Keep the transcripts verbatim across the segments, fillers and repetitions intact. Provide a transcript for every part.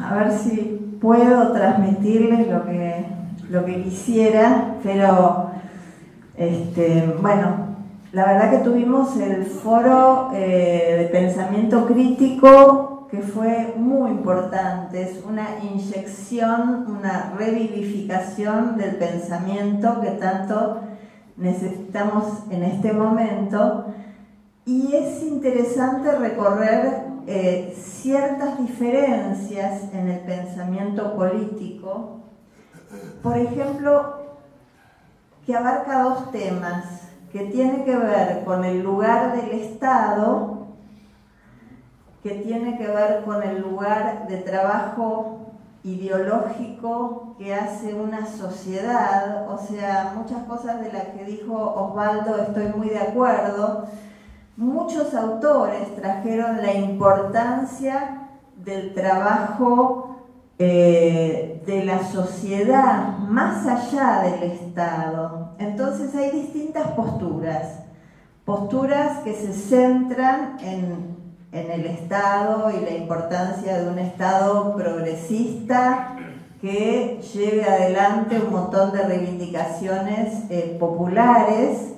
a ver si puedo transmitirles lo que, lo que quisiera, pero este, bueno, la verdad que tuvimos el foro eh, de pensamiento crítico que fue muy importante, es una inyección, una revivificación del pensamiento que tanto necesitamos en este momento, y es interesante recorrer eh, ciertas diferencias en el pensamiento político, por ejemplo, que abarca dos temas, que tiene que ver con el lugar del Estado, que tiene que ver con el lugar de trabajo ideológico que hace una sociedad. O sea, muchas cosas de las que dijo Osvaldo estoy muy de acuerdo. Muchos autores trajeron la importancia del trabajo eh, de la sociedad más allá del Estado. Entonces hay distintas posturas, posturas que se centran en en el Estado y la importancia de un Estado progresista que lleve adelante un montón de reivindicaciones eh, populares.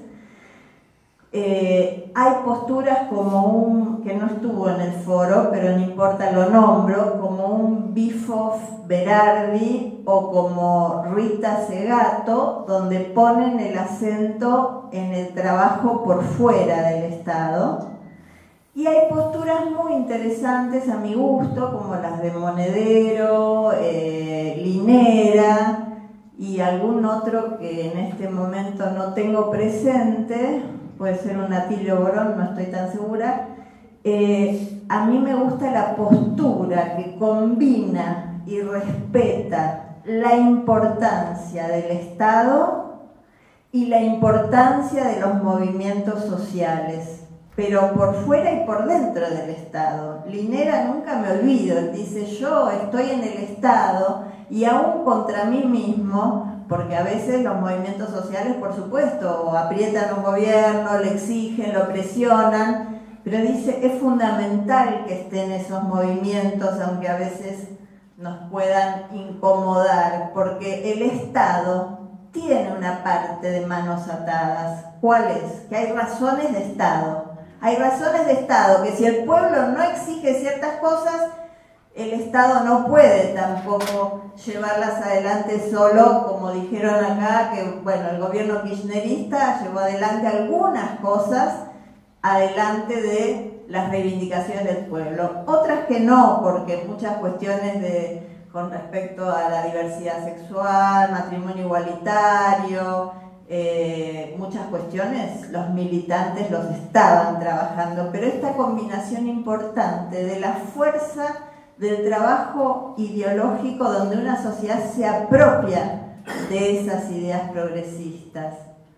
Eh, hay posturas como un, que no estuvo en el foro, pero no importa, lo nombro, como un Bifo Berardi o como Rita Segato, donde ponen el acento en el trabajo por fuera del Estado. Y hay posturas muy interesantes a mi gusto, como las de Monedero, eh, Linera y algún otro que en este momento no tengo presente, puede ser un Atilio Borón, no estoy tan segura. Eh, a mí me gusta la postura que combina y respeta la importancia del Estado y la importancia de los movimientos sociales, pero por fuera y por dentro del Estado. Linera, nunca me olvido, dice: yo estoy en el Estado y aún contra mí mismo, porque a veces los movimientos sociales, por supuesto, aprietan un gobierno, le exigen, lo presionan, pero dice, es fundamental que estén esos movimientos, aunque a veces nos puedan incomodar, porque el Estado tiene una parte de manos atadas. ¿Cuál es? Que hay razones de Estado. Hay razones de Estado, que si el pueblo no exige ciertas cosas, el Estado no puede tampoco llevarlas adelante solo, como dijeron acá, que bueno, el gobierno kirchnerista llevó adelante algunas cosas, adelante de las reivindicaciones del pueblo. Otras que no, porque muchas cuestiones de, con respecto a la diversidad sexual, matrimonio igualitario, Eh, muchas cuestiones los militantes los estaban trabajando, pero esta combinación importante de la fuerza del trabajo ideológico, donde una sociedad se apropia de esas ideas progresistas.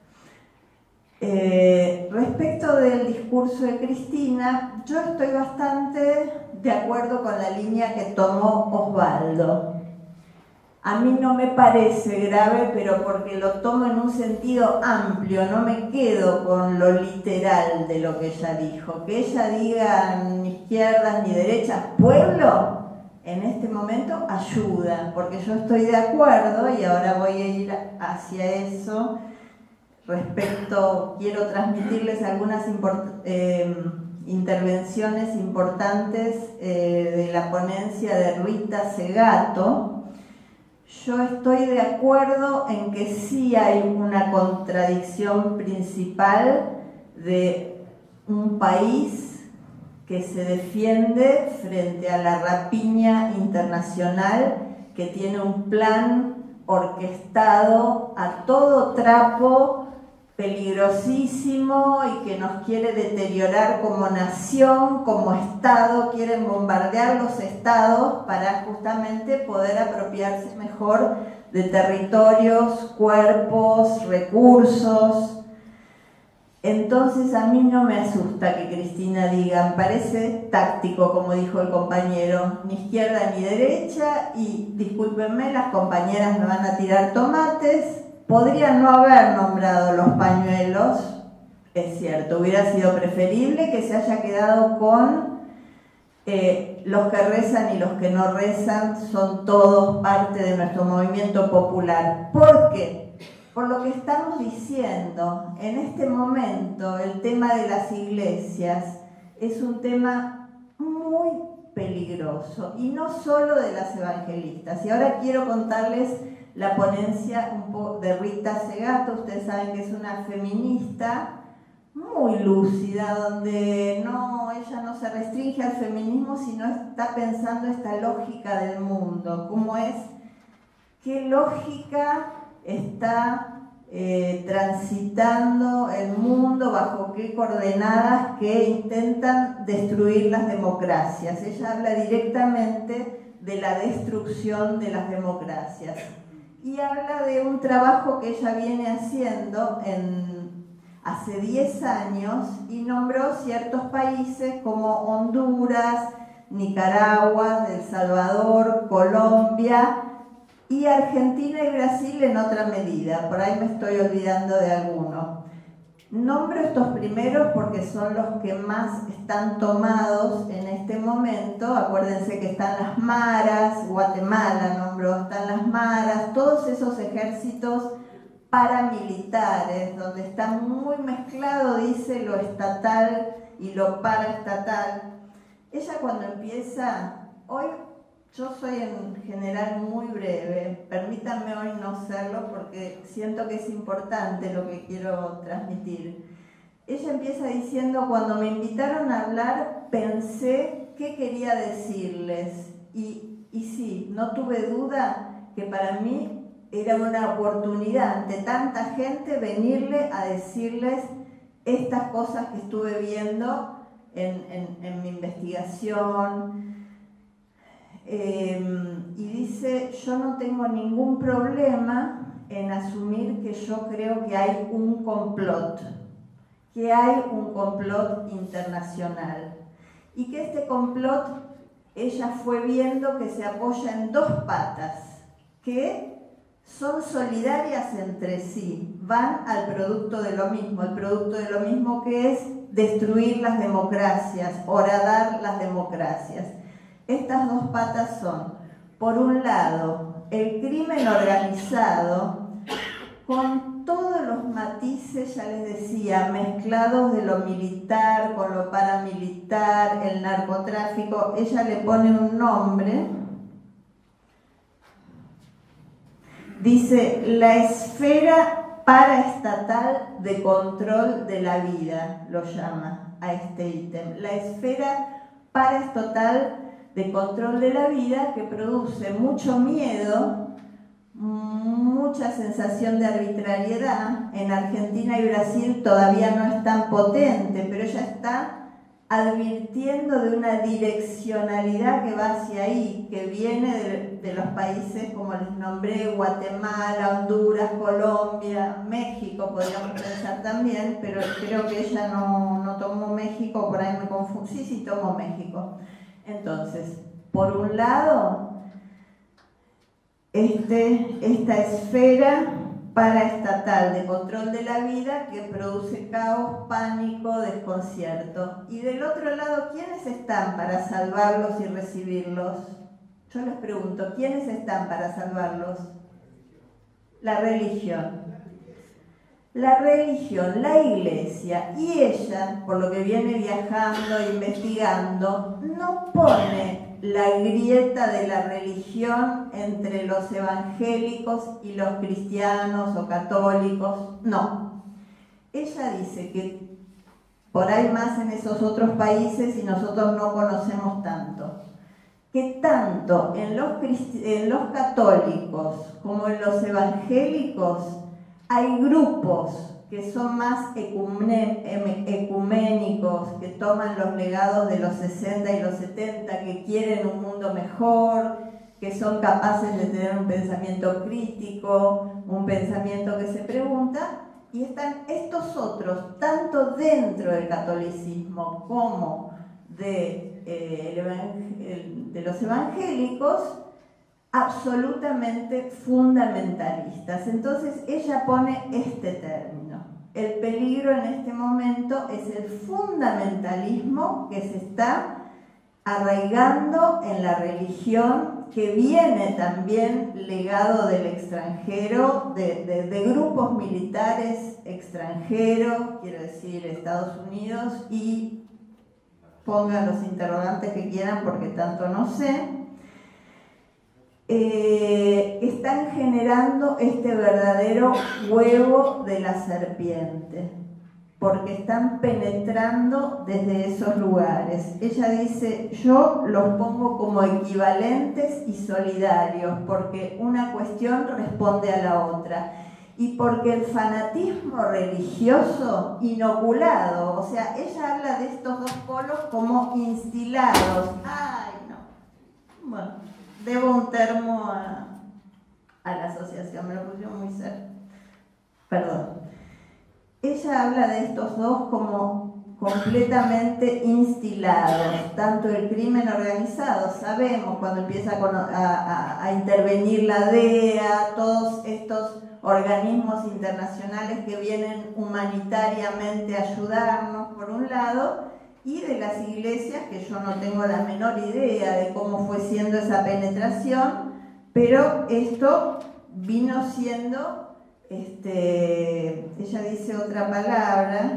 Eh, respecto del discurso de Cristina, yo estoy bastante de acuerdo con la línea que tomó Osvaldo. A mí no me parece grave, pero porque lo tomo en un sentido amplio, no me quedo con lo literal de lo que ella dijo. Que ella diga ni izquierdas ni derechas, pueblo, en este momento ayuda, porque yo estoy de acuerdo y ahora voy a ir hacia eso. Respecto, quiero transmitirles algunas import eh, intervenciones importantes eh, de la ponencia de Rita Segato. Yo estoy de acuerdo en que sí hay una contradicción principal de un país que se defiende frente a la rapiña internacional, que tiene un plan orquestado a todo trapo, peligrosísimo, y que nos quiere deteriorar como nación, como Estado. Quieren bombardear los estados para justamente poder apropiarse mejor de territorios, cuerpos, recursos. Entonces a mí no me asusta que Cristina diga, me parece táctico, como dijo el compañero, ni izquierda ni derecha, y discúlpenme, las compañeras me van a tirar tomates. Podría no haber nombrado los pañuelos, es cierto, hubiera sido preferible que se haya quedado con eh, los que rezan y los que no rezan son todos parte de nuestro movimiento popular. ¿Por qué? Por lo que estamos diciendo, en este momento el tema de las iglesias es un tema muy peligroso, y no solo de las evangelistas. Y ahora quiero contarles la ponencia un poco de Rita Segato. Ustedes saben que es una feminista muy lúcida, donde no, ella no se restringe al feminismo, sino está pensando esta lógica del mundo, cómo es, qué lógica está eh, transitando el mundo, bajo qué coordenadas que intentan destruir las democracias. Ella habla directamente de la destrucción de las democracias y habla de un trabajo que ella viene haciendo en hace diez años, y nombró ciertos países como Honduras, Nicaragua, El Salvador, Colombia y Argentina y Brasil en otra medida. Por ahí me estoy olvidando de alguno. Nombro estos primeros porque son los que más están tomados en este momento. Acuérdense que están las maras, Guatemala nombró, están las maras, todos esos ejércitos paramilitares, donde está muy mezclado, dice, lo estatal y lo paraestatal. Ella cuando empieza, hoy yo soy en general muy breve, permítanme hoy no serlo porque siento que es importante lo que quiero transmitir. Ella empieza diciendo: cuando me invitaron a hablar pensé qué quería decirles, y, y sí, no tuve duda que para mí era una oportunidad ante tanta gente venirle a decirles estas cosas que estuve viendo en, en, en mi investigación. Eh, y dice: yo no tengo ningún problema en asumir que yo creo que hay un complot, que hay un complot internacional, y que este complot ella fue viendo que se apoya en dos patas, que son solidarias entre sí, van al producto de lo mismo, el producto de lo mismo que es destruir las democracias, horadar las democracias. Estas dos patas son, por un lado, el crimen organizado, con todos los matices, ya les decía, mezclados de lo militar con lo paramilitar, el narcotráfico. Ella le pone un nombre. Dice: la esfera paraestatal de control de la vida, lo llama a este ítem. La esfera paraestatal de control de la vida, que produce mucho miedo, mucha sensación de arbitrariedad. En Argentina y Brasil todavía no es tan potente, pero ella está advirtiendo de una direccionalidad que va hacia ahí, que viene de, de los países, como les nombré, Guatemala, Honduras, Colombia, México, podríamos pensar también, pero creo que ella no, no tomó México, por ahí me confundo. Sí, sí, tomó México. Entonces, por un lado, este, esta esfera paraestatal de control de la vida que produce caos, pánico, desconcierto. Y del otro lado, ¿quiénes están para salvarlos y recibirlos? Yo les pregunto, ¿quiénes están para salvarlos? La religión. La religión, la iglesia, y ella, por lo que viene viajando e investigando, no pone la grieta de la religión entre los evangélicos y los cristianos o católicos, no. Ella dice que por ahí más en esos otros países y nosotros no conocemos tanto, que tanto en los, en los católicos como en los evangélicos hay grupos que son más ecuménicos, que toman los legados de los sesenta y los setenta, que quieren un mundo mejor, que son capaces de tener un pensamiento crítico, un pensamiento que se pregunta, y están estos otros, tanto dentro del catolicismo como de, eh, de los evangélicos, absolutamente fundamentalistas. Entonces ella pone este término: el peligro en este momento es el fundamentalismo que se está arraigando en la religión que viene también legado del extranjero, de, de, de grupos militares extranjeros, quiero decir Estados Unidos, y pongan los interrogantes que quieran porque tanto no sé, eh, están generando este verdadero huevo de la serpiente, porque están penetrando desde esos lugares. Ella dice, yo los pongo como equivalentes y solidarios, porque una cuestión responde a la otra. Y porque el fanatismo religioso inoculado, o sea, ella habla de estos dos polos como instilados. Ay, no. Bueno, debo un termo a, a la asociación, me lo pusieron muy cerca. Perdón. Ella habla de estos dos como completamente instilados, tanto el crimen organizado, sabemos cuando empieza a, a, a intervenir la D E A, todos estos organismos internacionales que vienen humanitariamente a ayudarnos, por un lado, y de las iglesias, que yo no tengo la menor idea de cómo fue siendo esa penetración, pero esto vino siendo, este, ella dice otra palabra,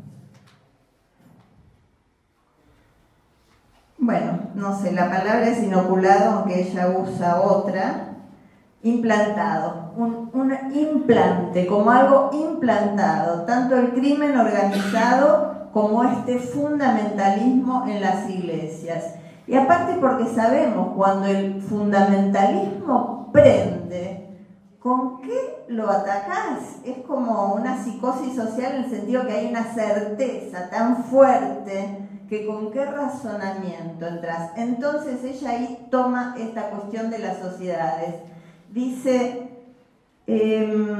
bueno, no sé, la palabra es inoculado, aunque ella usa otra, implantado, un, un implante, como algo implantado, tanto el crimen organizado como este fundamentalismo en las iglesias. Y aparte porque sabemos, cuando el fundamentalismo prende, ¿con qué lo atacás? Es como una psicosis social en el sentido que hay una certeza tan fuerte que con qué razonamiento entras. Entonces ella ahí toma esta cuestión de las sociedades. Dice, eh,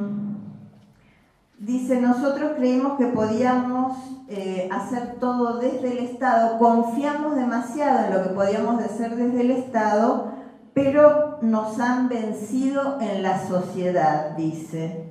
dice, nosotros creímos que podíamos eh, hacer todo desde el Estado, confiamos demasiado en lo que podíamos hacer desde el Estado, pero nos han vencido en la sociedad, dice,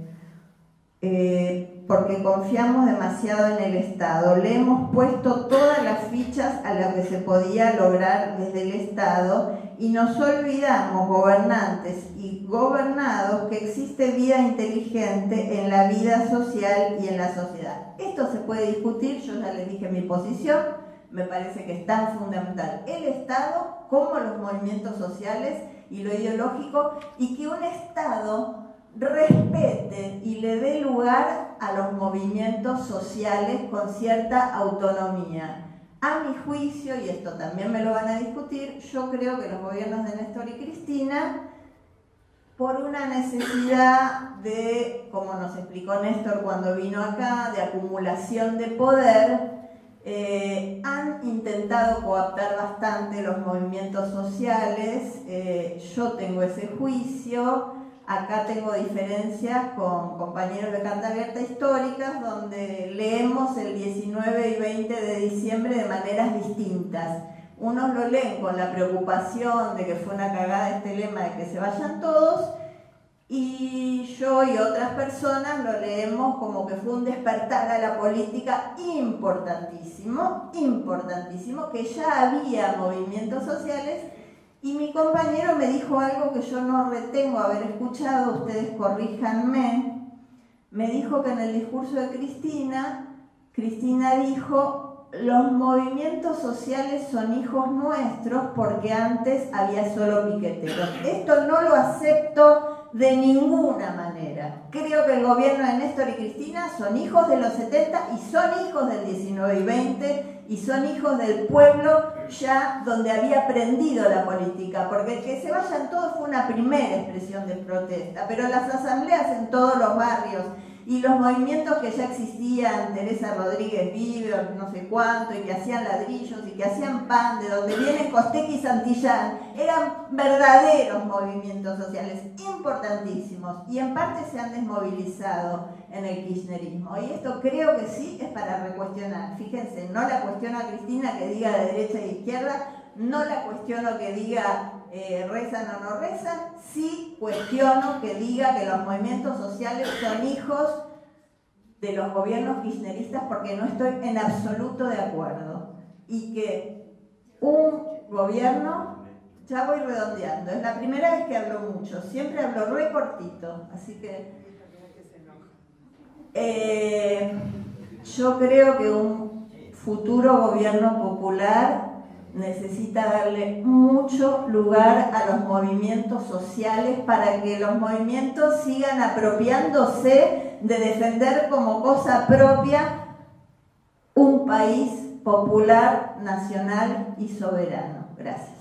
eh, porque confiamos demasiado en el Estado. Le hemos puesto todas las fichas a lo que se podía lograr desde el Estado y nos olvidamos, gobernantes y gobernados, que existe vida inteligente en la vida social y en la sociedad. Esto se puede discutir, yo ya les dije mi posición, me parece que es tan fundamental el Estado como los movimientos sociales y lo ideológico, y que un Estado respete y le dé lugar a los movimientos sociales con cierta autonomía. A mi juicio, y esto también me lo van a discutir, yo creo que los gobiernos de Néstor y Cristina, por una necesidad de, como nos explicó Néstor cuando vino acá, de acumulación de poder, eh, han intentado coaptar bastante los movimientos sociales. Eh, yo tengo ese juicio. Acá tengo diferencias con compañeros de Carta Abierta Históricas, donde leemos el diecinueve y veinte de diciembre de maneras distintas. Unos lo leen con la preocupación de que fue una cagada este lema de que se vayan todos, y yo y otras personas lo leemos como que fue un despertar a la política importantísimo, importantísimo, que ya había movimientos sociales. Y mi compañero me dijo algo que yo no retengo haber escuchado, ustedes corríjanme. Me dijo que en el discurso de Cristina, Cristina dijo, los movimientos sociales son hijos nuestros porque antes había solo piqueteros. Esto no lo acepto de ninguna manera. Creo que el gobierno de Néstor y Cristina son hijos de los setenta y son hijos del diecinueve y veinte y son hijos del pueblo ya donde había aprendido la política, porque el que se vayan todos fue una primera expresión de protesta, pero las asambleas en todos los barrios y los movimientos que ya existían, Teresa Rodríguez Vive, no sé cuánto, y que hacían ladrillos y que hacían pan, de donde vienen Costequi y Santillán, eran verdaderos movimientos sociales importantísimos y en parte se han desmovilizado en el kirchnerismo. Y esto creo que sí es para recuestionar. Fíjense, no la cuestiono a Cristina que diga de derecha e izquierda, no la cuestiono que diga eh, rezan o no rezan, sí cuestiono que diga que los movimientos sociales son hijos de los gobiernos kirchneristas, porque no estoy en absoluto de acuerdo. Y que un gobierno, ya voy redondeando, es la primera vez que hablo mucho, siempre hablo re cortito, así que eh, yo creo que un futuro gobierno popular necesita darle mucho lugar a los movimientos sociales para que los movimientos sigan apropiándose de defender como cosa propia un país popular, nacional y soberano. Gracias.